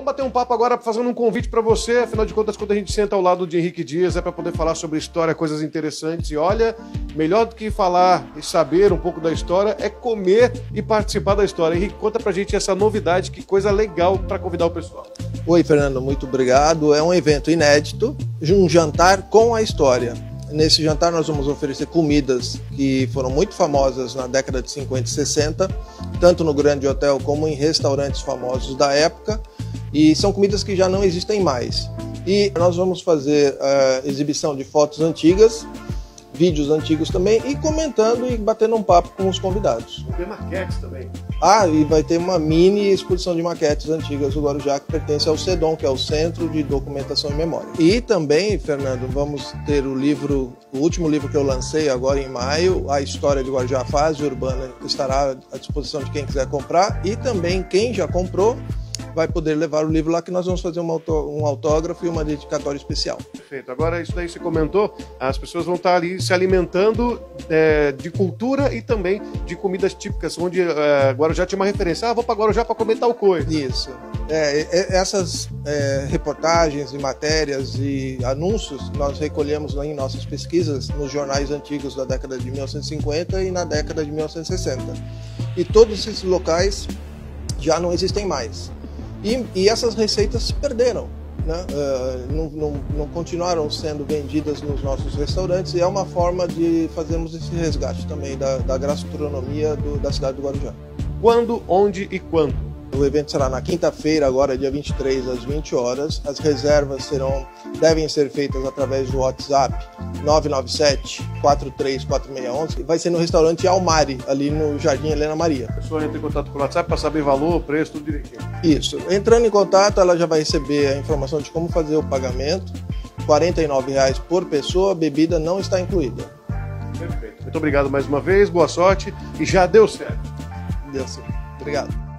Vamos bater um papo agora fazendo um convite para você. Afinal de contas, quando a gente senta ao lado de Henrique Dias, é para poder falar sobre história, coisas interessantes. E olha, melhor do que falar e saber um pouco da história é comer e participar da história. Henrique, conta pra gente essa novidade, que coisa legal para convidar o pessoal. Oi, Fernando, muito obrigado. É um evento inédito, um jantar com a história. Nesse jantar nós vamos oferecer comidas que foram muito famosas na década de 50 e 60, tanto no Grande Hotel como em restaurantes famosos da época, e são comidas que já não existem mais. E nós vamos fazer exibição de fotos antigas, vídeos antigos também, e comentando e batendo um papo com os convidados. Vai ter maquetes também. E vai ter uma mini exposição de maquetes antigas do Guarujá, que pertence ao CEDOM, que é o Centro de Documentação e Memória. E também, Fernando, vamos ter o último livro que eu lancei agora em maio, A História de Guarujá, a Fase Urbana, estará à disposição de quem quiser comprar, e também quem já comprou vai poder levar o livro lá, que nós vamos fazer um autógrafo e uma dedicatória especial. Perfeito. Agora, isso daí você comentou, as pessoas vão estar ali se alimentando de cultura e também de comidas típicas, onde Guarujá tinha uma referência. Vou para Guarujá para comer tal coisa. Isso. Essas reportagens e matérias e anúncios nós recolhemos em nossas pesquisas nos jornais antigos da década de 1950 e na década de 1960. E todos esses locais já não existem mais. E essas receitas se perderam, né? Não continuaram sendo vendidas nos nossos restaurantes, e é uma forma de fazermos esse resgate também da gastronomia da cidade do Guarujá. Quando, onde e quando? O evento será na quinta-feira, agora dia 23, às 20 horas. As reservas devem ser feitas através do WhatsApp 997-434611. Vai ser no restaurante Almari, ali no Jardim Helena Maria. A pessoa entra em contato com o WhatsApp para saber valor, preço, tudo direitinho. Isso. Entrando em contato, ela já vai receber a informação de como fazer o pagamento. R$ 49,00 por pessoa, a bebida não está incluída. Perfeito. Muito obrigado mais uma vez, boa sorte, e já deu certo. Deu certo. Obrigado.